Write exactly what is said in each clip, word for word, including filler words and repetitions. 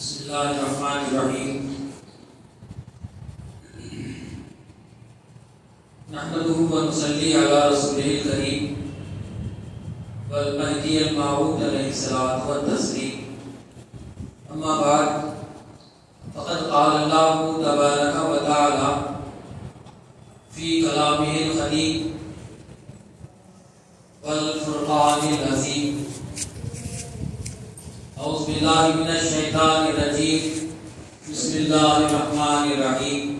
بسم اللہ الرحمن الرحیم نحمده ونصلی علی رسولہ الکریم والمہدی الموعود علیہ الصلاۃ والتسلیم اما بعد فقد قال اللہ تبارک و تعالی فی کلامہ القدیم والفرقان العظیم اعوذ باللہ من الشیطان الرجیم بسم اللہ الرحمن الرحیم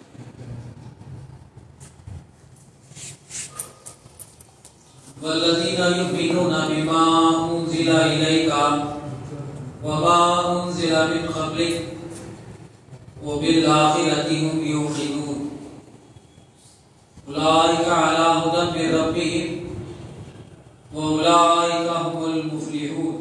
والذین یؤمنون بما انزل الیک وما انزل من قبلک وبالآخرۃ هم یوقنون اولئک علی ھدی من ربہم واولئک هم المفلحون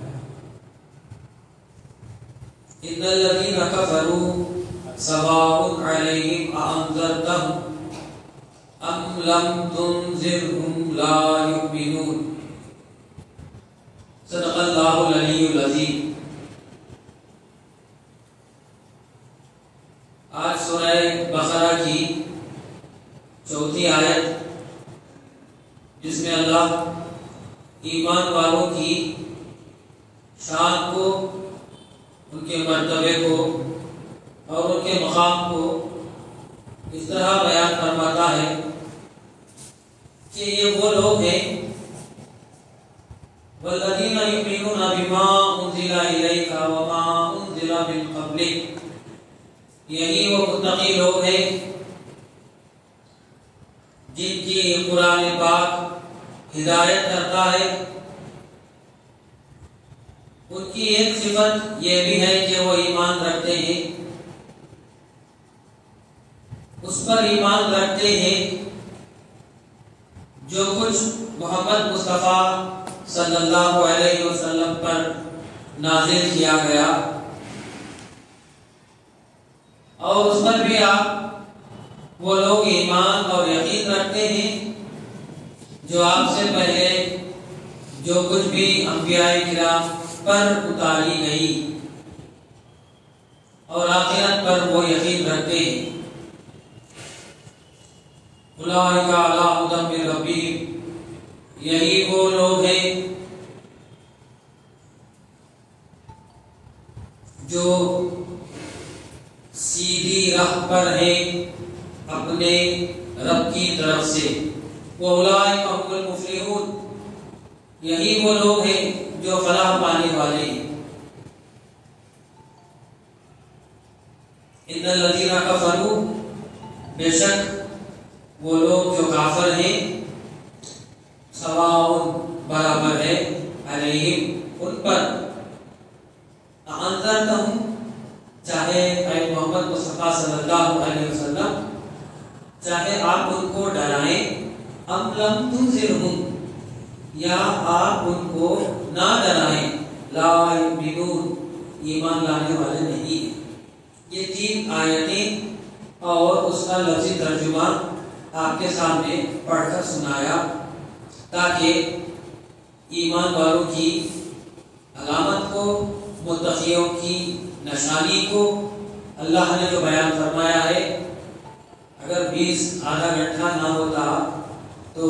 ان الذين كفروا سواء عليهم أأنذرتهم أم لم تنذرهم لا يؤمنون صدق الله العلي العظيم۔ آج سورہ بقرہ کی چوتھی آیت جس میں اللہ ایمان والوں کی شان کو، ان کے مرتبے کو اور ان کے مقام کو اس طرح بیان فرماتا ہے کہ یہ وہ لوگ ہیں والذین یؤمنون بما انزل الیک وما انزل من قبلک، یعنی وہ متقی لوگ ہیں جن کی قرآن پاک ہدایت کرتا ہے۔ ان کی ایک صفت یہ بھی ہے کہ وہ ایمان رکھتے ہیں، اس پر ایمان رکھتے ہیں جو کچھ محمد مصطفیٰ صلی اللہ علیہ وسلم پر نازل کیا گیا، اور اس پر بھی آپ وہ لوگ ایمان اور یقین رکھتے ہیں جو آپ سے پہلے جو کچھ بھی انبیاء کرام پر اتاری گئی، اور آخرت پر وہ یقین رکھتے ہیں۔ اولئک علی ھدی من ربہم، یہی وہ لوگ ہیں جو سیدھی راہ پر ہیں اپنے رب کی طرف سے۔ واولئک هم المفلحون، یہی وہ لوگ ہیں جو فلاح پانے والے ہیں۔ ان الذین کفروا، بے شک وہ لوگ جو کافر ہیں، سواء برابر ہے، علیہم ان پر، انذرتہم چاہے اے محمد مصطفیٰ صلی اللہ علیہ وسلم چاہے آپ ان کو ڈرائیں، ام لم تنذرہم یا آپ ان کو نہ ڈرائیں، لا یؤمنون ایمان لانے والے نہیں ہیں۔ یہ تین آیتیں اور اس کا لفظی ترجمہ آپ کے سامنے پڑھ کر سنایا تاکہ ایمان والوں کی علامت کو، متقیوں کی نشانی کو اللہ نے جو بیان فرمایا ہے، اگر بیس آدھا گھنٹہ نہ ہوتا تو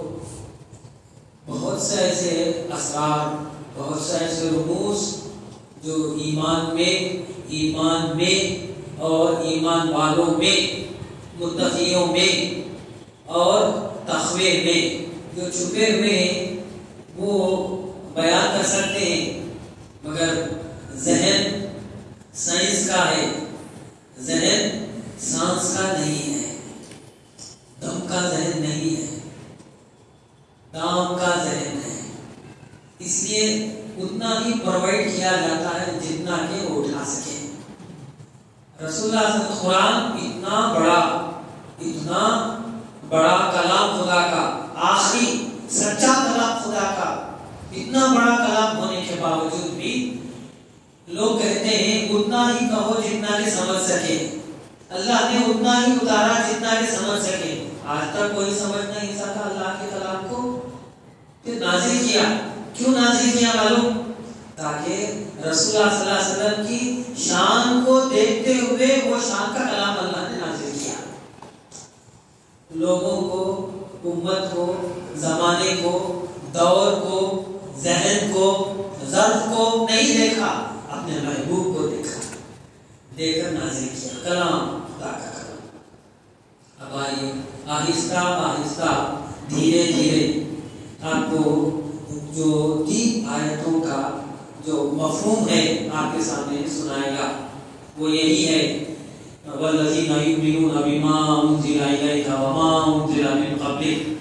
بہت سے ایسے اسرار، بہت سے ایسے رموز جو ایمان میں ایمان میں اور ایمان والوں میں، متقیوں میں اور تقوی میں جو چھپے ہوئے ہیں وہ بیان کر سکتے ہیں، مگر ذہن سائنس کا ہے، ذہن سانس کا نہیں ہے، دم کا ذہن نہیں ہے، دام کا ذہن ہے، اس لیے اتنا ہی پرووائڈ کیا جاتا ہے جتنا کہ وہ اٹھا سکے۔ رسول اللہ صلی اللہ علیہ وسلم قرآن اتنا بڑا اتنا بڑا کلام خدا کا، آخری سچا کلام خدا کا، اتنا بڑا کلام ہونے کے باوجود بھی لوگ کہتے ہیں اتنا ہی کہو جتنا کہ سمجھ سکے، اللہ نے اتنا ہی اتارا جتنا کہ سمجھ سکے۔ آج تک کوئی سمجھ نہیں سکا اللہ کے کلام کو، پھر نازل کیا، کیوں نازل کیا معلوم؟ تاکہ رسول اللہ صلی اللہ علیہ وسلم کی شان کو دیکھتے ہوئے وہ شان کا کلام اللہ نے نازل کیا. لوگوں کو، امت کو، زمانے کو، دور کو، ذہن کو، ظرف کو نہیں دیکھا، اپنے محبوب کو دیکھا، دیکھ کر نازل کیا کلام، خدا کا کلام. اب آئیے آہستہ آہستہ دھیرے دھیرے آپ کو جو تین آیتوں کا جو مفہوم ہے آپ کے سامنے سنائے گا. وہ یہی ہے وَالَّذِينَ يُؤْمِنُونَ بِمَا أُنزِلَ إِلَيْكَ وَمَا أُنزِلَ مِن قَبْلِكَ.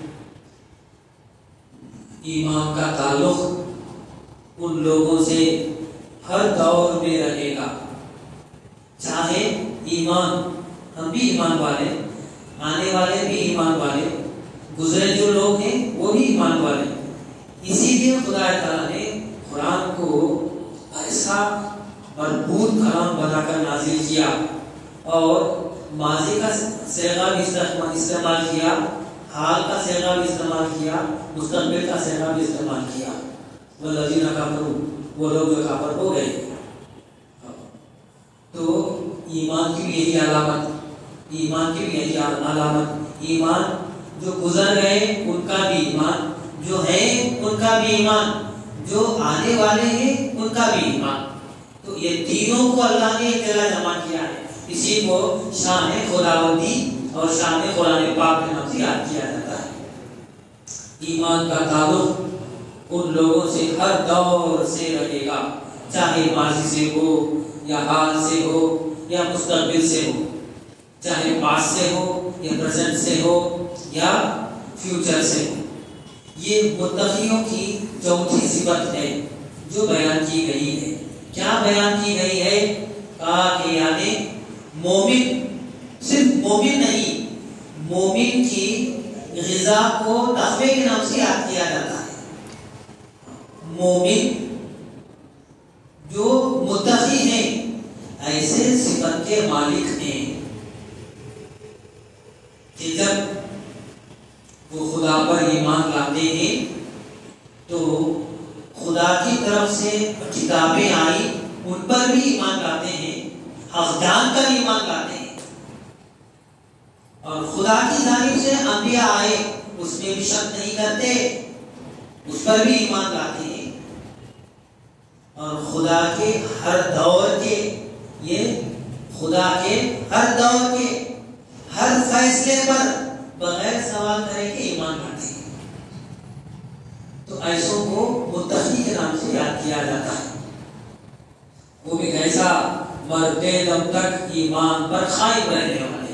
ایمان کا تعلق ان لوگوں سے ہر دور میں رہے گا. چاہے ایمان، ہم بھی ایمان والے، آنے والے بھی ایمان والے، گزرے جو لوگ ہیں وہ بھی ایمان والے. اسی لیے خدا تعالیٰ نے قرآن کو ایسا مربوط کلام بنا کر نازل کیا اور ماضی کا صیغہ بھی استعمال کیا، حال کا صیغہ بھی استعمال کیا، مستقبل کا صیغہ بھی استعمال کیا. والذین کفروا، وہ لوگ جو کافر ہو گئے. تو ایمان کی بھی یہی علامت، ایمان کی بھی یہی علامت، ایمان جو گزر گئے ان کا بھی ایمان، جو ہے ان کا بھی ایمان، جو آنے والے ہیں ان کا بھی ایمان. تو یہ تینوں کو اللہ نے ایک جگہ جمع کیا ہے. اسی کو شان خداوندی اور شان قرآن پاک کے نام سے یاد کیا جاتا ہے. ایمان کا تعلق ان لوگوں سے ہر دور سے رہے گا، چاہے ماضی سے ہو یا حال سے ہو یا مستقبل سے ہو، چاہے پاسٹ سے ہو یا پریزنٹ سے ہو یا فیوچر سے ہو. یہ متقیوں کی چوتھی صفت ہے جو بیان کی گئی ہے. کیا بیان کی گئی ہے؟ کہا کہ یعنی مومن، صرف مومن نہیں، مومن کی غذا کو تقوی کے نام سے یاد کیا جاتا ہے. مومن جو متقی ہیں ایسے صفت کے مالک ہیں کہ جب وہ خدا پر ایمان لاتے ہیں تو خدا کی طرف سے کتابیں آئی ان پر بھی ایمان لاتے ہیں، حق جان کر ایمان لاتے ہیں، اور خدا کی جانب سے انبیاء آئے اس میں بھی شک نہیں کرتے، اس پر بھی ایمان لاتے ہیں. اور خدا کے ہر دور کے، یہ خدا کے ہر دور کے ہر فیصلے پر بغیر سوال کرے کے ایمان لاتے ہیں. تو ایسوں کو متقی کے نام سے یاد کیا جاتا ہے. وہ بھی کیسا؟ مرتے دم تک ایمان پر قائم رہنے والے.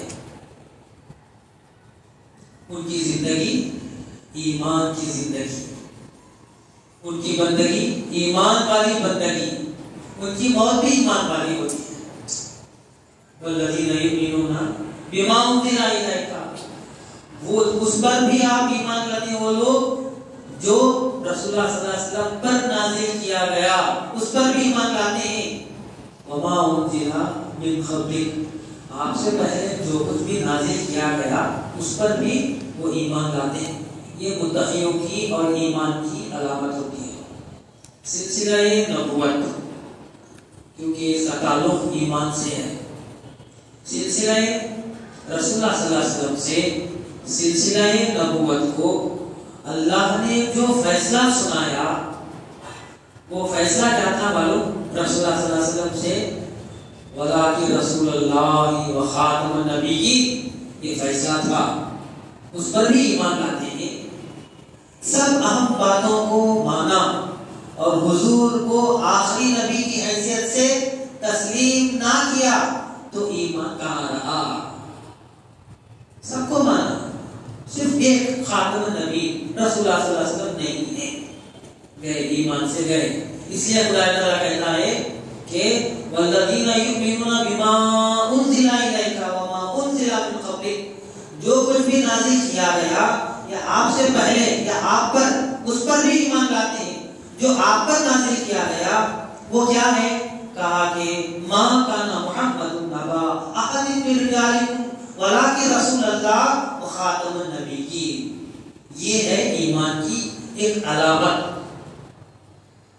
ان کی زندگی ایمان کی زندگی، ان کی بندگی ایمان والی بندگی، ان کی موت بھی ایمان والی ہوتی ہے. والذین یؤمنون بما انزل الیک، وہ اس پر بھی آپ ایمان لاتے ہیں، وہ لوگ جو رسول اللہ صلی اللہ علیہ وسلم پر نازل کیا گیا اس پر بھی ایمان لاتے ہیں. وما انزل من قبلک، آپ سے پہلے جو کچھ بھی نازل کیا گیا اس پر بھی وہ ایمان لاتے ہیں. یہ متقیوں کی اور ایمان کی علامت ہوتی ہے. سلسلہ نبوت، کیونکہ اس کا تعلق ایمان سے ہے. سلسلہ رسول اللہ صلی اللہ علیہ وسلم سے سلسلہ نبوت کو اللہ نے جو فیصلہ سنایا، وہ فیصلہ کیا تھا معلوم؟ رسول اللہ صلی اللہ علیہ وسلم سے وَلَٰكِنْ رسول اللہ وخاتم النبیین، یہ فیصلہ تھا. اس پر بھی ایمان لاتے ہیں. سب اہم باتوں کو مانا اور حضور کو آخری نبی کی حیثیت سے تسلیم نہ کیا تو ایمان کہاں رہا؟ سب کو مانا، صرف ایک خاتم النبی رسول اللہ صلی اللہ علیہ وسلم نہیں ہے، گئے ایمان سے گئے. اس لیے خدا تعالیٰ کہتا ہے کہ والذین یؤمنون بما انزل الیک وما انزل من قبلک، جو کچھ بھی نازل کیا گیا یا آپ سے پہلے یا آپ پر، اس پر بھی ایمان لاتے ہیں. جو آپ پر نازل کیا گیا وہ کیا ہے؟ کہا کہ ما کان محمد نبا احد من رجالکم ولکن رسول اللہ وخاتم النبیین. یہ ہے ایمان کی ایک علامت.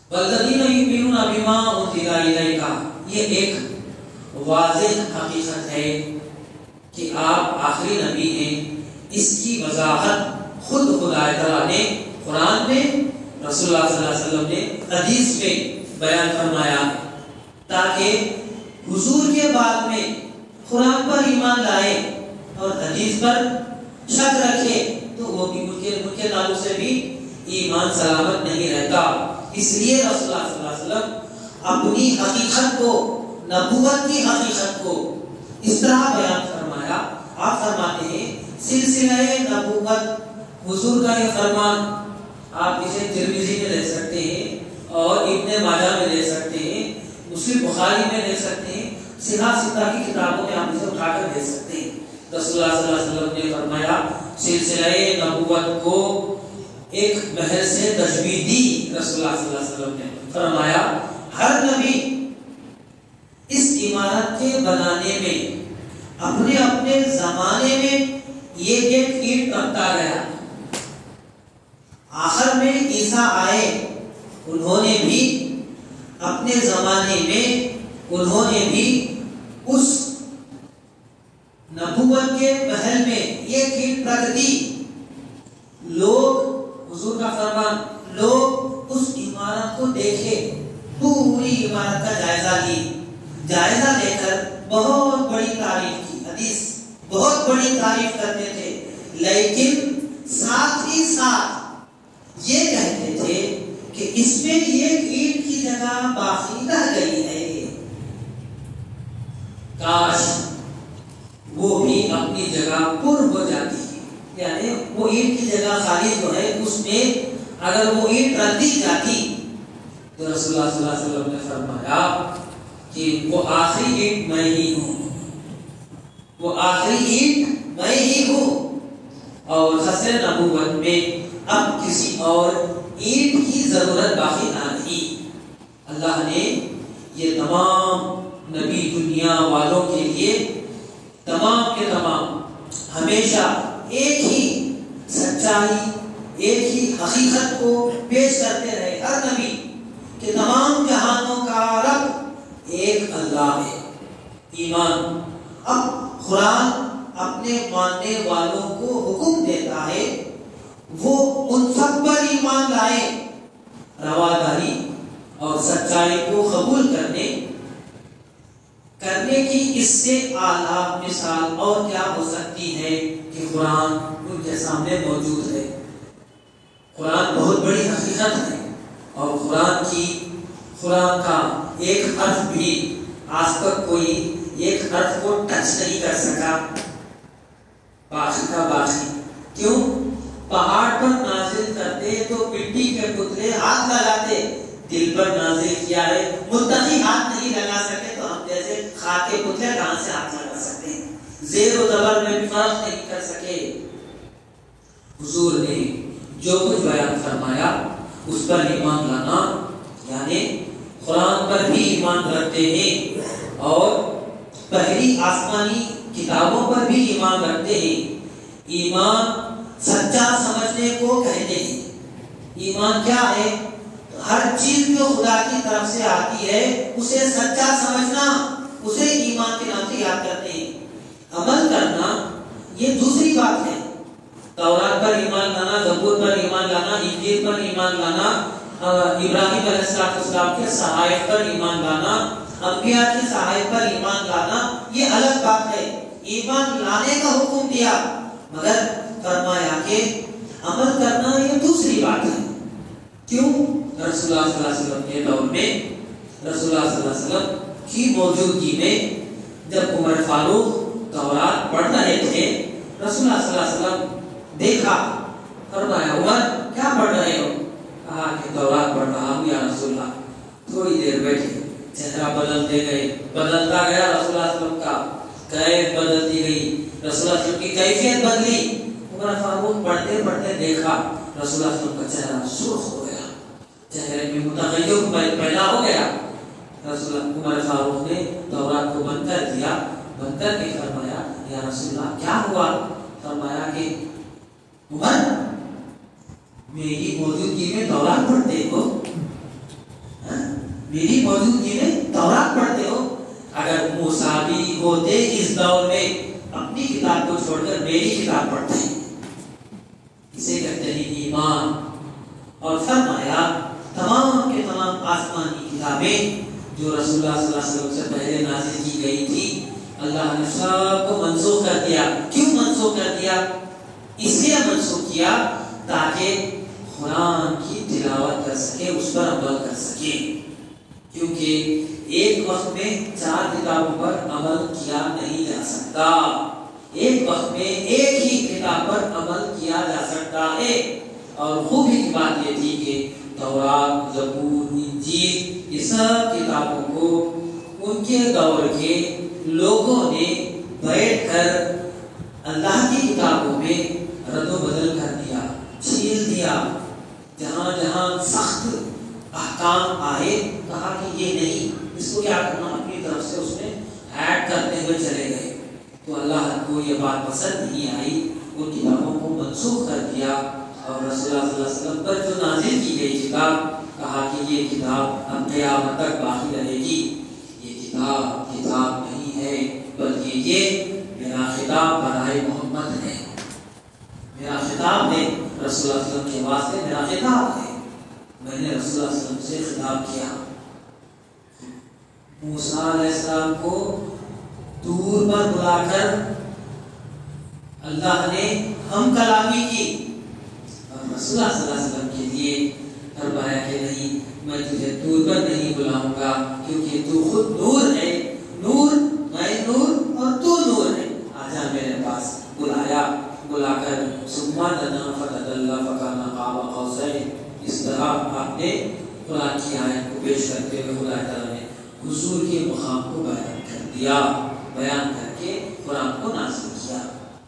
والذین یؤمنون بما انزل الیک، یہ ایک واضح حقیقت ہے کہ آپ آخری نبی ہیں۔ اس کی وضاحت خود خدا تعالیٰ نے قرآن میں، رسول اللہ صلی اللہ علیہ وسلم نے حدیث میں بیان فرمایا تاکہ حضور کے بعد میں قرآن پر ایمان لائے اور حدیث پر شک رکھے تو وہ بھی ان کے ان کے تعلق سے بھی ایمان سلامت نہیں رہتا۔ اس لیے رسول اللہ صلی اللہ علیہ وسلم اپنی حقیقت کو، نبوت کی حقیقت کو اس طرح بیان فرمایا۔ آپ فرماتے ہیں سلسلہ نبوت، حضور کا یہ فرمان آپ اسے ترمذی میں دیکھ سکتے ہیں اور ابن ماجہ میں دیکھ سکتے ہیں، مسلم بخاری میں دیکھ سکتے ہیں، سیرہ ستہ کی کتابوں میں آپ اسے اٹھا کر دیکھ سکتے ہیں۔ رسول اللہ صلی اللہ علیہ وسلم نے فرمایا سلسلہ نبوت کو ایک محض سے تجوید دی۔ رسول اللہ صلی اللہ علیہ وسلم نے فرمایا ہر نبی اس عمارت کے بنانے میں اپنے اپنے زمانے میں ایک ایک اینٹ رکھتا گیا۔ آخر میں عیسیٰ آئے، انہوں نے بھی اپنے زمانے میں انہوں نے بھی اس نبوت کے محل میں ایک اینٹ رکھ دی۔ لوگ، حضور کا فرمان، لوگ اس عمارت کو دیکھے، پوری عمارت کا جائزہ لی، جائزہ لے کر بہت بڑی تعریف کی، حدیث بہت بڑی تعریف کرتے تھے، لیکن ساتھ ہی ساتھ یہ کہتے تھے کہ اس میں ایک اینٹ کی جگہ باقی رہ گئی ہے، کاش وہ بھی اپنی جگہ پر ہو جاتی ہے، یعنی وہ اینٹ کی جگہ خالی جو ہے اس میں اگر وہ اینٹ رکھ دی جاتی تو رسول اللہ صلی اللہ علیہ وسلم نے فرمایا کہ وہ آخری اینٹ میں ہی ہوں، وہ آخری اینٹ میں ہی ہوں، اور خصر نبوت میں اب کسی اور اینٹ کی ضرورت باقی نہ رہی۔ اللہ نے یہ تمام نبی دنیا والوں کے لیے تمام کے تمام ہمیشہ ایک ہی سچائی، ایک ہی حقیقت کو پیش کرتے رہے۔ ہر نبی کہ تمام جہانوں کا رب ایک اللہ ہے۔ ایمان، اب قرآن اپنے ماننے والوں کو حکم دیتا ہے وہ ان سب پر ایمان لائے، رواداری اور سچائی کو قبول کرنے کرنے کی اس سے اعلیٰ مثال اور کیا ہو سکتی ہے کہ قرآن ان کے سامنے موجود ہے۔ قرآن بہت بڑی حقیقت ہے اور قرآن کی قرآن کا ایک حرف بھی آج تک کوئی ایک حرف کو ٹچ نہیں کر سکا، باقی کا باقی۔ کیوں؟ پہاڑ پر نازل کرتے تو مٹی کے پتلے ہاتھ لگاتے، دل پر نازل کیا ہے متقی ہاتھ نہیں لگا سکے تو ہم جیسے خاک کے پتلے کہاں سے ہاتھ لگا سکتے ہیں؟ زیر و زبر میں بھی فرق نہیں کر سکے۔ حضور نے جو کچھ بیان فرمایا اس پر ایمان لانا، یعنی قرآن پر بھی ایمان رکھتے ہیں اور پہلی آسمانی کتابوں پر بھی ایمان رکھتے ہیں۔ ایمان سچا سمجھنے کو کہتے ہیں۔ ایمان کیا ہے؟ ہر چیز جو خدا کی طرف سے آتی ہے اسے سچا سمجھنا، اسے ایمان کے نام سے یاد کرتے ہیں۔ عمل کرنا یہ دوسری بات ہے۔ تورات پر ایمان لانا، زبور پر ایمان لانا، انجیل پر ایمان لانا، ابراہیم علیہ السلام کے صحائف پر ایمان لانا، انبیاء کی صحائف پر ایمان لانا، یہ الگ بات ہے۔ ایمان لانے کا حکم دیا مگر فرمایا کہ عمل کرنا یہ دوسری بات ہے۔ کیوں؟ رسول اللہ صلی اللہ علیہ وسلم کے دور میں، رسول اللہ صلی اللہ علیہ وسلم کی موجودگی میں جب عمر فاروق تورات پڑھ رہے تھے، رسول اللہ صلی اللہ علیہ وسلم دیکھا، فرمایا عمر کیا پڑھ رہے ہو؟ کہا کہ تورات پڑھ رہا ہوں یا رسول اللہ۔ تھوڑی دیر بیٹھے، چہرہ بدلتے گئے، بدلتا گیا رسول اللہ صلی اللہ علیہ وسلم کا، کیف بدلتی گئی، رسول اللہ صلی اللہ علیہ وسلم کی کیفیت بدلی۔ عمر فاروق پڑھتے پڑھتے دیکھا رسول اللہ صلی اللہ علیہ وسلم کا چہرہ سرخ ہو گیا، چہرے میں متغیر پیدا ہو گیا۔ رسول عمر فاروق نے تورات کو بند کر دیا، بند کر کے فرمایا یا رسول اللہ کیا ہوا؟ فرمایا کہ عمر میری موجودگی میں تورات پڑھتے ہو؟ میری موجودگی میں تورات پڑھتے ہو. اگر موسیٰ بھی ہوتے اس دور میں اپنی کتاب کو چھوڑ کر میری کتاب پڑھتے ہیں. اسے کہتے ہیں ایمان. اور فرمایا تمام کے تمام آسمانی کتابیں جو رسول اللہ صلی اللہ علیہ وسلم سے پہلے نازل کی گئی تھی اللہ نے سب کو منسوخ کر دیا. کیوں منسوخ کر دیا؟ اس لیے منسوخ کیا تاکہ قرآن کی تلاوت کر سکے, اس پر عمل کر سکے. کیونکہ ایک وقت میں چار کتابوں پر عمل کیا نہیں جا سکتا. ایک وقت میں ایک ہی کتاب پر عمل کیا جا سکتا ہے. اور خوبی کی بات یہ تھی کہ تورات, زبور, انجیل یہ سب کتابوں کو ان کے دور کے لوگوں نے بیٹھ کر اللہ کی کتابوں میں رد و بدل کر دیا, چھیل دیا. جہاں جہاں سخت احکام آئے کہا کہ یہ نہیں, اس کو کیا کرنا, اپنی طرف سے اس میں ایڈ کرتے ہوئے چلے گئے. تو اللہ کو یہ بات پسند نہیں آئی, ان کتابوں کو منسوخ کر دیا. اور رسول اللہ صلی اللہ علیہ وسلم پر جو نازل کی گئی کتاب کہا کہ یہ کتاب اب قیامت تک باقی رہے گی. یہ کتاب کتاب نہیں ہے بلکہ یہ میرا خطاب برائے محمد ہے. میرا خطاب ہے رسول اللہ صلی اللہ علیہ وسلم کے واسطے, میرا خطاب ہے. میں نے رسول اللہ صلی اللہ علیہ وسلم سے خطاب کیا. موسیٰ علیہ السلام کو دور پر بلا کر اللہ نے ہم کلامی کی. رسول اللہ صلی اللہ علیہ وسلم کے لیے فرمایا کہ نہیں, میں تجھے دور پر نہیں بلاؤں گا کیونکہ تو خود نور ہے. نور, میں نور اور تو نور ہے. آجا میرے پاس. بلایا, بلا کر ثم دنا فتدلی فکان قاب قوسین. اس طرح آپ نے قرآن کی آیت کو پیش کرتے ہوئے خدا تعالیٰ نے حضور کے مقام کو بیان کر دیا, بیان کر کے قرآن کو نازل کیا.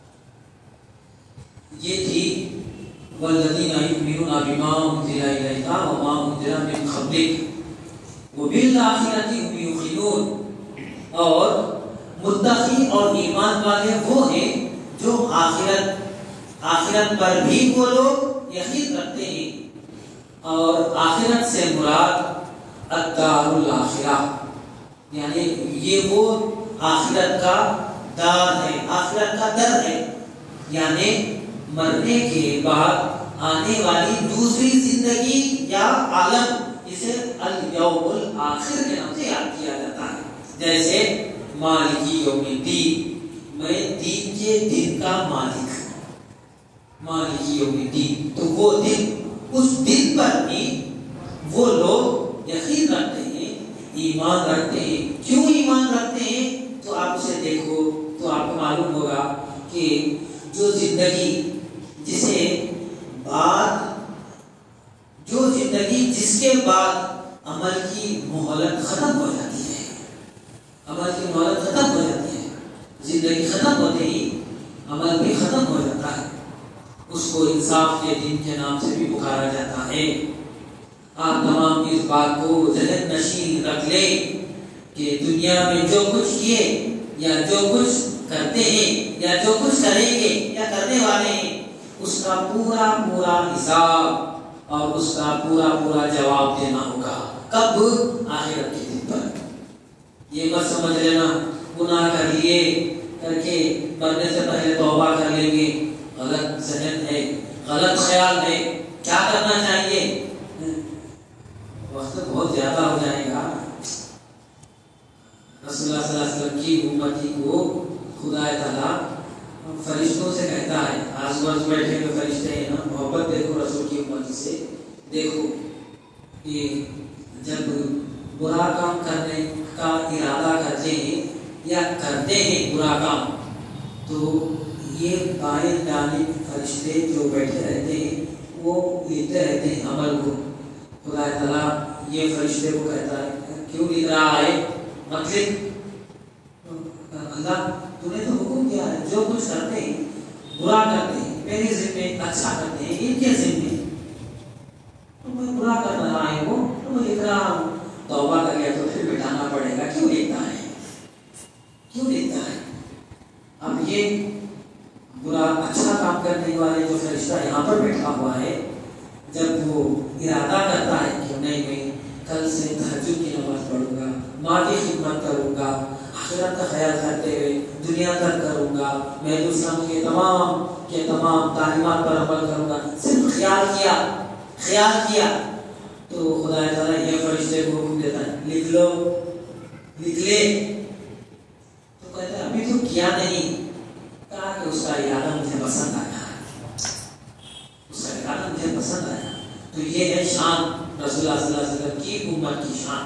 یہ تھی والذین یؤمنون بما انزل الیک وما انزل من قبلک وبالآخرۃ هم یوقنون. اور متقی اور ایمان والے وہ ہیں جو آخرت آخرت پر بھی وہ لوگ یقین رکھتے ہیں. اور آخرت سے مراد الدار الاخرہ, یعنی یہ وہ آخرت کا دار ہے, آخرت کا در ہے. یعنی مرنے کے بعد آنے والی دوسری زندگی یا عالم, اسے الیوم الاخر کے نام سے یاد کیا جاتا ہے. جیسے مالکی یوم الدین, میں دین کے دن کا مالک, مالکی یوم الدین. تو وہ دن, اس دن پر بھی وہ لوگ یقین رکھتے ہیں, ایمان رکھتے ہیں. کیوں ایمان رکھتے ہیں؟ تو آپ اسے دیکھو تو آپ کو معلوم ہوگا کہ جو زندگی جسے بعد جو زندگی جس کے بعد عمل کی مہلت ختم ہو جاتی ہے, عمل کی مہلت ختم ہو جاتی ہے, زندگی ختم ہوتے ہی عمل بھی ختم ہو جاتا ہے. اس کو انصاف کے دن کے نام سے بھی پکارا جاتا ہے. آپ تمام اس بات کو ذہن نشین رکھ لیں کہ دنیا میں جو کچھ کیے یا جو کچھ کرتے ہیں یا جو کچھ کریں گے یا کرنے والے ہیں, اس کا پورا پورا حساب اور اس کا پورا پورا جواب دینا ہوگا. کب؟ آخرت کے دن پر. یہ مت سمجھ لینا گناہ کر لیے کر کے مرنے سے پہلے توبہ کر لیں گے, غلط ذہن ہے, غلط خیال ہے. کیا کرنا چاہیے؟ وقت بہت زیادہ ہو جائے گا. رسول اللہ صلی اللہ علیہ وسلم کی امتی کو خدا تعالیٰ فرشتوں سے کہتا ہے, آس پاس بیٹھے ہوئے فرشتے ہیں نا, محبت دیکھو رسول کی امتی سے. دیکھو کہ جب برا کام کرنے کا ارادہ کرتے ہیں یا کرتے ہیں برا کام, تو یہ بائیں جانب فرشتے جو بیٹھے رہتے ہیں وہ لکھتے رہتے ہیں عمل کو. خدا تعالیٰ یہ فرشتے کو کہتا ہے کیوں لکھ رہا ہے, مطلب اللہ تو نے تو حکم کیا ہے جو کچھ کرتے ہیں برا کرتے ہیں میرے ذمے, اچھا کرتے ہیں ان کے ذمے, تو میں برا کر رہا ہے وہ تو میں لکھ رہا ہوں. توبہ کر گیا تو پھر بٹھانا پڑے گا. کیوں لکھتا ہے, کیوں لکھتا ہے؟ اب یہ برا اچھا کام کرنے والے جو فرشتہ یہاں پر بیٹھا ہوا ہے, جب وہ ارادہ کرتا ہے کہ نہیں میں کل سے تہجد کی نماز پڑھوں گا، ماں کی خدمت کروں گا، آخرت کا خیال کرتے ہوئے دنیا تک کروں گا، میں اسلام کے تمام کے تمام تعلیمات پر عمل کروں گا، صرف خیال کیا خیال کیا تو خدا تعالیٰ یہ فرشتے کو حکم دیتا ہے لکھ لو، لکھ لے. تو کہتا ہے ابھی تو کیا نہیں. کہا کہ اس کا ارادہ مجھے پسند آیا، اس کا ارادہ مجھے پسند آیا. تو یہ ہے شان رسول اللہ صلی اللہ علیہ وسلم کی امت کی شان.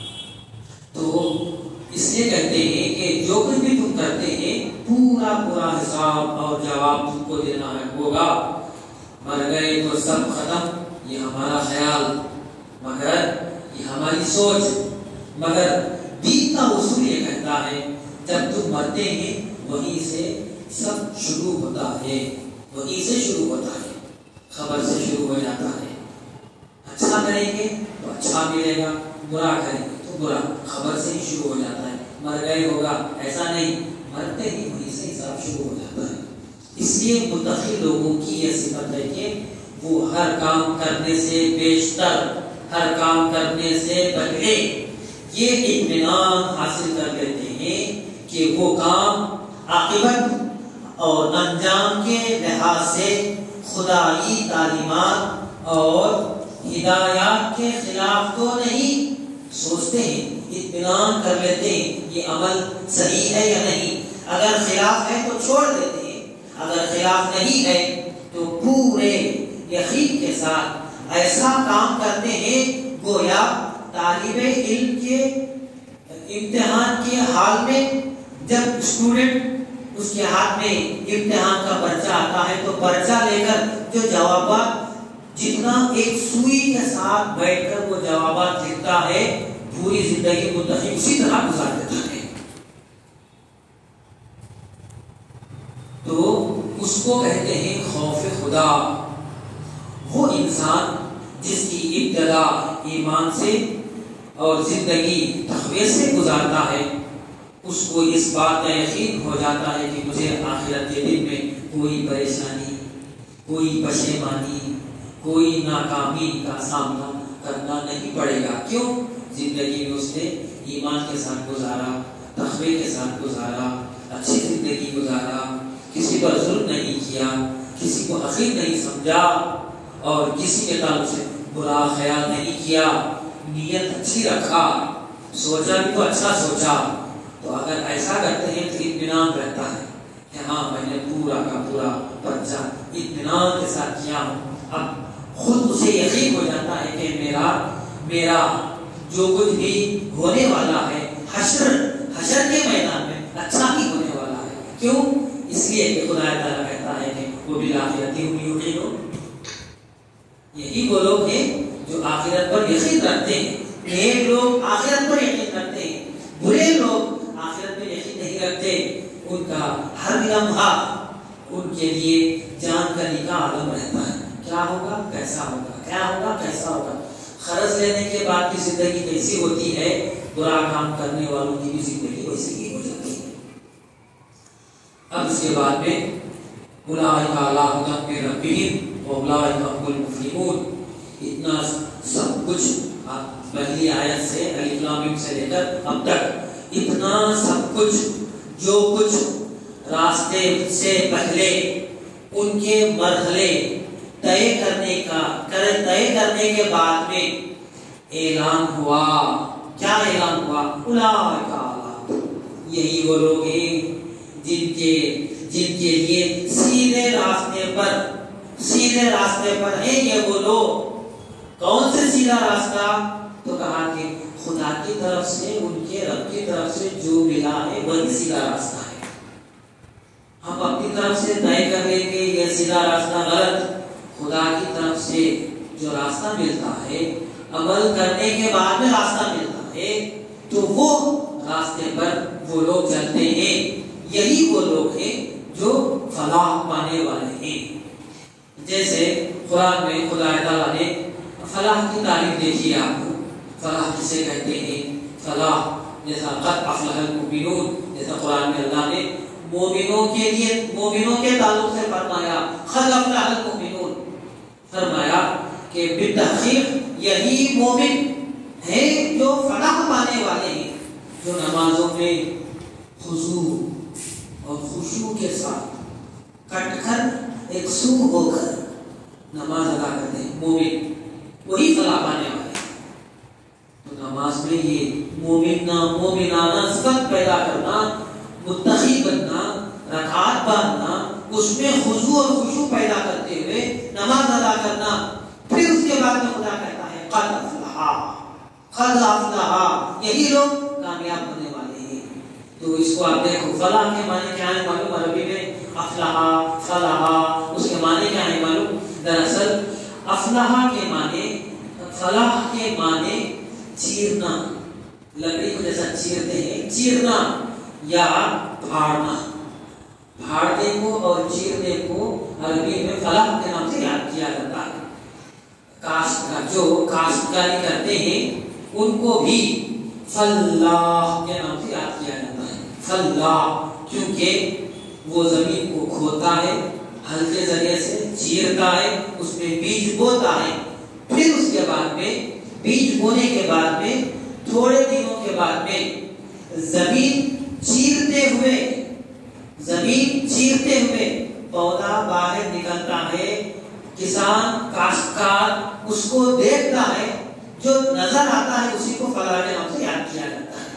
تو اس لیے کہتے ہیں کہ جو کچھ بھی تم کرتے ہیں پورا پورا حساب اور جواب تم کو دینا ہے ہوگا. مر گئے تو سب ختم، یہ ہمارا خیال، مگر یہ ہماری سوچ. مگر دین کا اصول یہ کہتا ہے جب تم مرتے ہیں وہیں سے سب شروع ہوتا ہے، وہیں سے شروع ہوتا ہے، خبر سے شروع ہو جاتا ہے. اچھا کریں گے تو اچھا ملے گا، برا کریں گے تو برا، خبر سے ہی شروع ہو جاتا ہے. مر گئے ہوگا ایسا نہیں، مرتے ہی وہیں سے حساب شروع ہو جاتا ہے. اس لیے متقی لوگوں کی یہ صفت ہے کہ وہ ہر کام کرنے سے بیشتر، ہر کام کرنے سے پہلے یہ اطمینان حاصل کر لیتے ہیں کہ وہ کام عاقبت اور انجام کے لحاظ سے خدائی تعلیمات اور ہدایات کے خلاف تو نہیں. سوچتے ہیں، اطمینان کر لیتے ہیں یہ عمل صحیح ہے یا نہیں. اگر خلاف ہے تو چھوڑ دیتے ہیں، اگر خلاف نہیں ہے تو پورے یقین کے ساتھ ایسا کام کرتے ہیں گویا طالب علم کے امتحان کے حال میں جب اسٹوڈنٹ اس کے ہاتھ میں امتحان کا پرچہ آتا ہے تو پرچہ لے کر جو جوابات جتنا ایک سوئی کے ساتھ بیٹھ کر وہ جوابات لکھتا ہے پوری زندگی متقی اسی طرح گزار دیتا ہے. تو اس کو کہتے ہیں خوف خدا. وہ انسان جس کی ابتدا ایمان سے اور زندگی تقوی سے گزارتا ہے، اس کو اس بات کا یقین ہو جاتا ہے کہ مجھے آخرت کے دن میں کوئی پریشانی، کوئی پشیمانی، کوئی ناکامی کا سامنا کرنا نہیں پڑے گا. کیوں؟ زندگی میں اس نے ایمان کے ساتھ گزارا، تقوی کے ساتھ گزارا، اچھی زندگی گزارا، کسی پر ظلم نہیں کیا، کسی کو حقیر نہیں سمجھا اور کسی کے تعلق سے برا خیال نہیں کیا، نیت اچھی رکھا، سوچا بھی تو اچھا سوچا. تو اگر ایسا کرتے ہیں تو اطمینان رہتا ہے کہ ہاں میں نے پورا کا پورا پرچہ اطمینان کے ساتھ کیا. اب خود اسے یقین ہو جاتا ہے کہ میرا میرا جو کچھ بھی ہونے والا ہے حشر حشر کے میدان میں اچھا ہی ہونے والا ہے. کیوں؟ اس لیے کہ خدا تعالیٰ کہتا ہے کہ وہ بالآخرت ہم یوقنون. یہی وہ لوگ ہیں جو آخرت پر یقین رکھتے ہیں. نیک لوگ آخرت پر یقین رکھتے ہیں، برے لوگ آخرت پر یقین نہیں رکھتے. ان کا ہر لمحہ ان کے لیے جان کا نکاح عالم رہتا ہے. کیا ہوگا کیسا ہوگا، کیا ہوگا کیسا ہوگا. قرض لینے کے بعد کی زندگی کیسی ہوتی ہے، برا کام کرنے والوں کی بھی زندگی ویسی ہی ہو جاتی ہے. اب اس کے بعد میں اولئک علی ھدی من ربہم واولئک هم المفلحون. اتنا سب کچھ پہلی آیت سے الف لام میم سے لے کر اب تک اتنا سب کچھ جو کچھ راستے سے پہلے ان کے مرحلے طے کرنے کا طے کرنے کے بعد میں اعلان ہوا. کیا اعلان ہوا؟ اولئک علی، یہی وہ لوگ ہیں جن کے جن کے لیے سیدھے راستے پر سیدھے راستے پر ہیں یہ وہ لوگ. کون سے سیدھا راستہ؟ تو کہا کہ خدا کی طرف سے، ان کے رب کی طرف سے جو ملا ہے وہی سیدھا راستہ ہے. ہم اپنی طرف سے طے کر لیں گے یہ سیدھا راستہ غلط. خدا کی طرف سے جو راستہ ملتا ہے، عمل کرنے کے بعد میں راستہ ملتا ہے، تو وہ راستے پر وہ لوگ چلتے ہیں. یہی وہ لوگ ہیں جو فلاح پانے والے ہیں. جیسے قرآن میں خدا تعالیٰ نے فلاح کی تعریف دیکھی. آپ کو فلاح کسے کہتے ہیں؟ فلاح جیسا قد افلح المؤمنون، جیسا قرآن میں اللہ نے مومنوں کے لیے مومنوں کے تعلق سے فرمایا قد افلح المؤمنون، فرمایا کہ بالتحقیق یہی مومن ہیں جو فلاح پانے والے ہیں، جو نمازوں میں خضوع اور خشوع کے ساتھ کٹ کر ایک سو ہو کر نماز ادا کرتے ہیں، مومن وہی فلاح پانے والے ہیں۔ تو نماز میں یہ مومنہ مومنانہ صفت پیدا کرنا، متقی بننا، رکعات باندھنا، اس میں خضوع اور خشوع پیدا کرتے ہوئے نماز ادا کرنا، پھر اس کے بعد میں خدا کہتا ہے قد افلح قد افلح، یہی لوگ کامیاب ہونے والے ہیں۔ تو اس کو آپ دیکھو، فلاح کے معنی کیا ہے معلوم؟ عربی میں افلح فلاح، اس کے معنی کیا ہے معلوم؟ دراصل افلح کے معنی، فلاح کے معنی چیرنا، لکڑی کو جیسا چیرتے ہیں، چیرنا یا پھاڑنا۔ پھاڑنے کو اور چیرنے کو عربی میں فلاح کے نام سے یاد کیا جاتا ہے۔ کاشت جو کاشتکاری کرتے ہیں ان کو بھی فلاح کے نام سے یاد کیا جاتا ہے۔ فلاح کیونکہ وہ زمین کو کھوتا ہے، ہل کے ذریعے سے چیرتا ہے، اس میں بیج بوتا ہے، پھر اس کے بعد میں بیج بونے کے بعد میں تھوڑے دنوں کے بعد میں زمین چیرتے ہوئے زمین چیرتے ہوئے پودا باہر نکلتا ہے، کسان کاشتکار اس کو دیکھتا ہے، جو نظر آتا ہے اسی کو فلاح کے نام سے یاد کیا جاتا ہے۔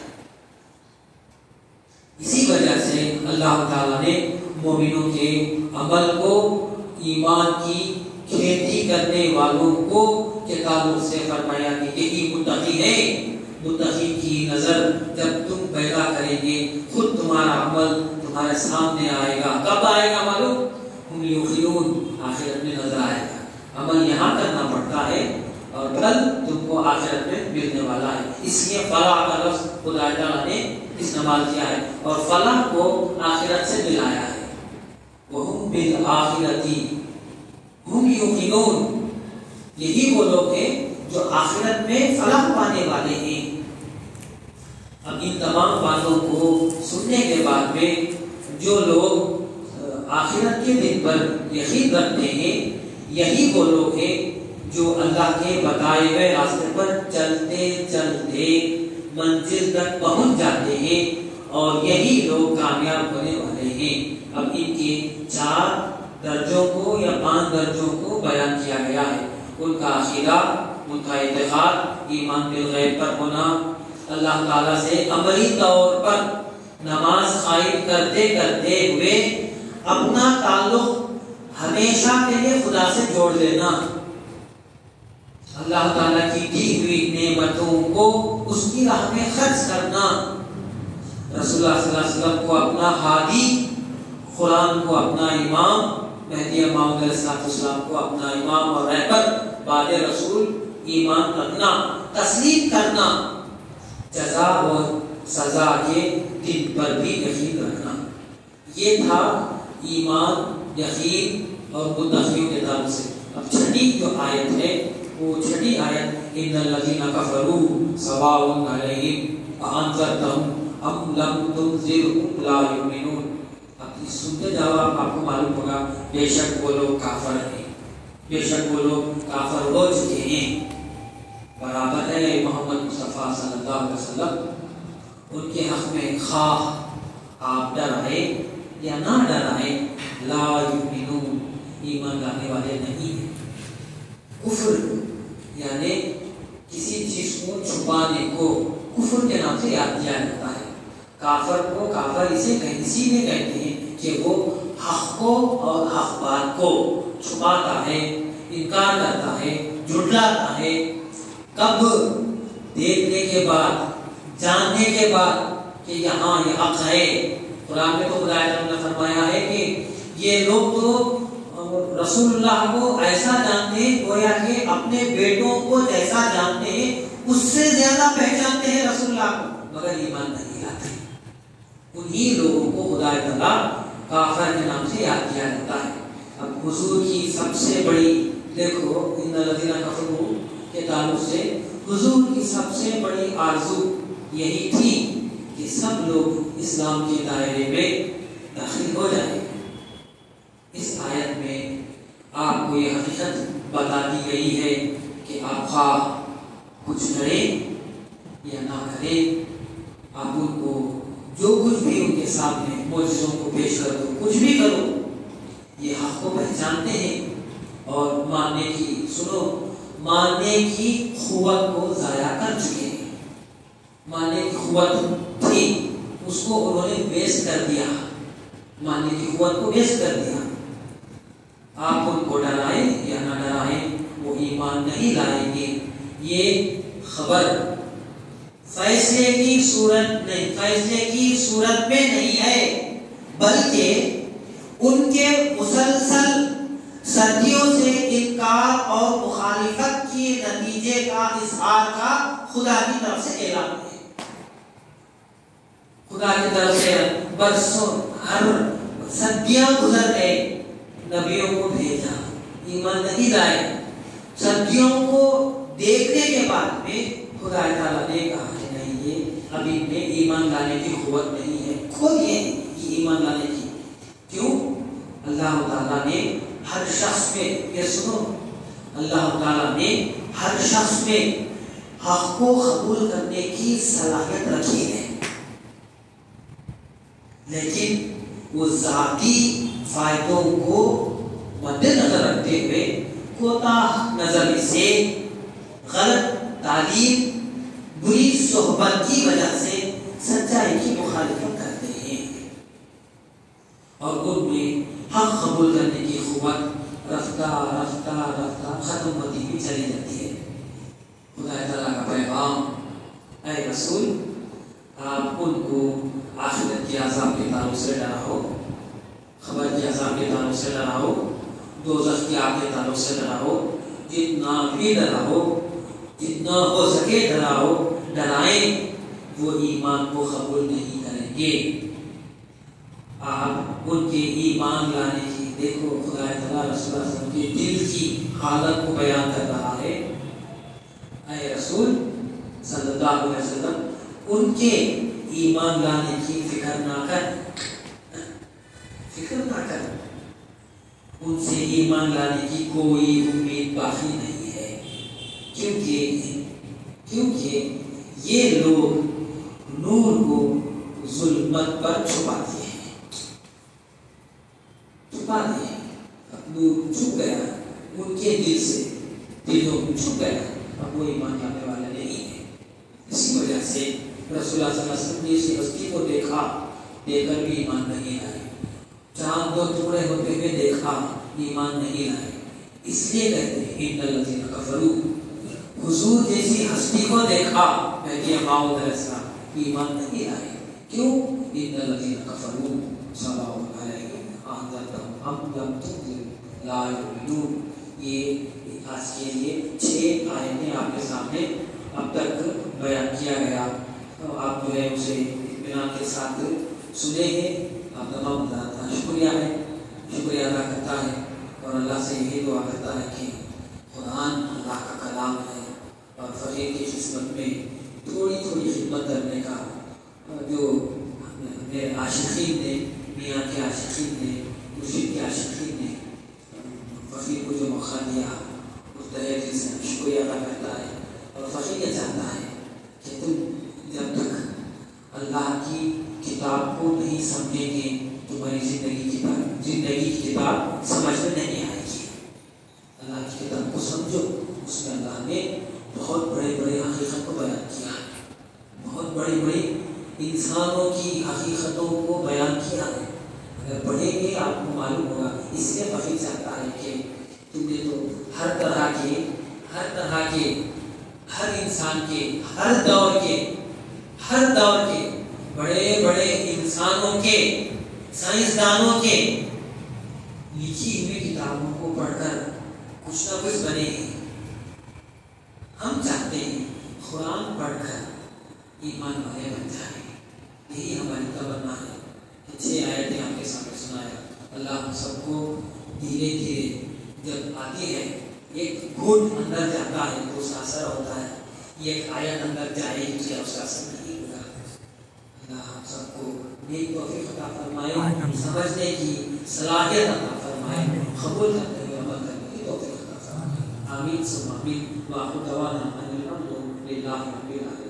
اسی وجہ سے اللہ تعالیٰ نے مومنوں کے عمل کو، ایمان کی کھیتی کرنے والوں کو کے تعلق سے فرمایا کہ یہی متقی ہیں۔ متقی کی نظر جب تم پیدا کریں گے، خود تمہارا عمل تمہارے سامنے آئے گا۔ کب آئے گا معلوم؟ ہم یوقنون، آخرت میں نظر آئے گا۔ عمل یہاں کرنا پڑتا ہے اور پھل تم کو آخرت میں ملنے والا ہے۔ اس لیے فلاح کا لفظ خدا تعالیٰ نے استعمال کیا ہے اور فلاح کو آخرت سے ملایا ہے۔ وَهُمْ بِالْآخِرَةِ هُمْ يُوقِنُونَ، یہی وہ لوگ ہیں جو آخرت میں فلاح پانے والے ہیں۔ اب ان تمام باتوں کو سننے کے بعد میں جو لوگ آخرت کے دن پر یقین رکھتے ہیں، یہی وہ لوگ ہیں جو اللہ کے بتائے ہوئے راستے پر چلتے چلتے منزل تک پہنچ جاتے ہیں، اور یہی لوگ کامیاب ہونے والے ہیں۔ اب ان کے چار درجوں کو یا پانچ درجوں کو بیان کیا گیا ہے۔ ان کا عقیدہ، ان کا اعتقاد، ایمان بالغیب پر ہونا، اللہ تعالیٰ سے عملی طور پر نماز قائم کرتے کرتے ہوئے اپنا تعلق ہمیشہ کے لیے خدا سے جوڑ لینا، اللہ تعالیٰ کی دی ہوئی نعمتوں کو اس کی راہ میں خرچ کرنا، رسول اللہ صلی اللہ علیہ وسلم کو اپنا ہادی، قرآن کو اپنا امام، مہدی موعود علیہ السلام کو اپنا امام اور رہبر، بعد رسول ایمان رکھنا، تسلیم کرنا، جزا اور سزا کے دن پر بھی یقین رکھنا۔ یہ تھا ایمان، یقین اور متقیوں کے تعلق سے۔ اب چھٹی جو آیت ہے وہ چھٹی آیت ان الذین کفروا سواء علیہم اانذرتہم ام لم تنذرہم لا یؤمنون۔ اب اس سنتے جواب آپ کو معلوم ہوگا، بے شک وہ لوگ کافر ہیں، بے شک وہ لوگ کافر ہو چکے ہیں۔ برابر ہے محمد مصطفیٰ صلی اللہ علیہ وسلم ان کے حق میں خواہ آپ ڈرائے یا نہ ڈرائے، لا یؤمنون، ایمان لانے والے نہیں ہیں۔ کفر یعنی کسی چیز کو چھپانے کو کفر کے نام سے یاد کیا جاتا ہے۔ کافر کو کافر اسے اسی لیے کہتے ہیں کہ وہ حق کو اور حق بات کو چھپاتا ہے، انکار کرتا ہے، جھٹلاتا ہے۔ کب؟ دیکھنے کے بعد، جاننے کے بعد کہ یہاں یہ حق ہے۔ قرآن میں تو خدا تعالیٰ نے فرمایا ہے کہ یہ لوگ تو رسول اللہ کو ایسا جانتے ہیں گویا کہ اپنے بیٹوں کو جیسا جانتے ہیں، اس سے زیادہ پہچانتے ہیں رسول اللہ کو، مگر ایمان نہیں لاتے۔ انہی لوگوں کو خدا تعالیٰ کافر کے نام سے یاد کیا جاتا ہے۔ اب حضور کی سب سے بڑی، دیکھو ان الذین کفروا کے تعلق سے حضور کی سب سے بڑی آرزو یہی تھی کہ سب لوگ اسلام کے دائرے میں داخل ہو جائیں۔ اس آیت میں آپ کو یہ حقیقت بتا دی گئی ہے کہ آپ خواہ کچھ کریں یا نہ کریں، آپ ان کو جو کچھ بھی ان کے سامنے معجزوں کو پیش کر دو، کچھ بھی کرو، یہ حق کو پہچانتے ہیں اور ماننے کی سنو ماننے کی قوت کو ضائع کر چکے ہیں۔ ماننے کی قوت تھی، اس کو انہوں نے ویسٹ کر دیا، ماننے کی قوت کو ویسٹ کر دیا۔ آپ ان کو ڈرائیں یا نہ ڈرائیں، وہ ایمان نہیں لائیں گے۔ یہ خبر فیصلے کی صورت نہیں فیصلے کی صورت میں نہیں ہے، بلکہ ان کے مسلسل صدیوں سے انکار اور مخالفت کے نتیجے کا اظہار کا خدا کی طرف سے اعلان ہے۔ خدا کی طرف سے برسوں ہر صدیاں گزر گئے، نبیوں کو بھیجا، ایمان نہیں لائے، صدیوں کو دیکھنے کے بعد میں خدا تعالیٰ نے کہا کہ نہیں، یہ ابھی میں ایمان لانے کی قوت نہیں ہے، خود یہ کہ ایمان لانے کی۔ کیوں؟ اللہ تعالیٰ نے ہر شخص میں، یہ سنو، اللہ تعالیٰ نے ہر شخص میں حق کو قبول کرنے کی صلاحیت رکھی ہے، لیکن وہ ذاتی فائدوں کو مد نظر رکھتے ہوئے کوتاہ نظری سے، غلط تعلیم، بری صحبت کی وجہ سے سچائی کی مخالفت کرتے ہیں، اور ان میں حق قبول کرنے کی قوت رفتہ رفتہ رفتہ ختم ہوتی ہوئی چلی جاتی ہے۔ خدا تعالیٰ کا پیغام، اے رسول آپ ان کو آخرت کے عذاب کے تعلق سے ڈراؤ، خبر کے عذاب کے تعلق سے ڈراؤ، دوزخ کی آگ کے تعلق سے ڈراؤ، جتنا بھی ڈراؤ، جتنا ہو سکے ڈراؤ، ڈرائیں، وہ ایمان کو قبول نہیں کریں گے۔ آپ ان کے ایمان لانے کی، دیکھو خدا تعالیٰ رسول اللہ صلی اللہ علیہ وسلم کے دل کی حالت کو بیان کر رہا ہے۔ اے رسول صلی اللہ علیہ وسلم ان کے ایمان لانے کی فکر نہ کر، فکر نہ کر، ان سے ایمان لانے کی کوئی امید باقی نہیں ہے، کیونکہ کیونکہ یہ لوگ نور کو ظلمت پر چھپاتے ہیں، چھپا دیا، نور چھپ گیا ان کے دل سے، دلوں میں چھپ گیا، اب وہ ایمان لانے والے نہیں ہے۔ اسی وجہ سے رسول اللہ صلی اللہ علیہ وسلم نے اس ہستی کو دیکھا، دیکھ کر بھی ایمان نہیں لائے، چاند دو ٹکڑے ہوتے ہوئے دیکھا، ایمان نہیں لائے۔ اس لیے کہتے ہیں ان الذین کفروا، حضور جیسی ہستی کو دیکھا، مہدی موعود علیہ السلام، ایمان نہیں لائے۔ کیوں؟ ان الذین کفروا سواء علیہم انذرتہم ام لم تنذرہم لا یؤمنون۔ یہ آج کے لیے چھ آیتیں آپ کے سامنے اب تک بیان کیا گیا، آپ جو ہے اسے اطمینان کے ساتھ سنے ہیں۔ آپ تمام اللہ کا شکریہ ہے، شکریہ ادا کرتا ہے، اور اللہ سے یہی دعا کرتا ہے کہ قرآن اللہ کا کلام ہے، اور فقیر کی خدمت میں تھوڑی تھوڑی خدمت کرنے کا جو میرے عاشقین نے، میاں کے عاشقین نے، مرشد کے عاشقین نے فقیر کو جو موقع دیا، اس طرح سے شکریہ ادا کرتا ہے، اور فقیر یہ چاہتا ہے کہ تم جب تک اللہ کی کتاب کو نہیں سمجھیں گے، تمہاری زندگی کی بات زندگی کی کتاب سمجھ میں نہیں آئے گی۔ اللہ کی کتاب کو سمجھو، اس میں اللہ نے بہت بڑے بڑے حقیقت کو بیان کیا ہے، بہت بڑی بڑی انسانوں کی حقیقتوں کو بیان کیا ہے۔ اگر پڑھیں گے آپ کو معلوم ہوگا۔ اس لیے فقیر چاہتا ہے کہ تم نے تو ہر طرح کے ہر طرح کے ہر انسان کے ہر دور کے ہر دور کے بڑے بڑے انسانوں کے، سائنسدانوں کے لکھی ہوئی کتابوں کو پڑھ کر کچھ نہ کچھ بنے ہیں۔ ہم چاہتے ہیں قرآن پڑھ کر ایمان والے بن جائیں، یہی ہماری تمنا ہے۔ چھ آیتیں آپ کے سامنے سنایا، اللہ ہم سب کو دھیرے دھیرے جب آتی ہے، ایک گھوٹ اندر جاتا ہے تو اس کا اثر ہوتا ہے، یہ ایک آیت اندر جائے گی تو اس کا اثر نہیں ہوگا۔ اللہ ہم سب کو نیک توفیق عطا فرمائے، سمجھنے کی صلاحیت عطا فرمائے، قبول کرتے ہوئے عمل کرنے کی توفیق عطا فرمائے۔ آمین ثم آمین۔ وآخر دعوانا ان الحمد للہ رب العالمین۔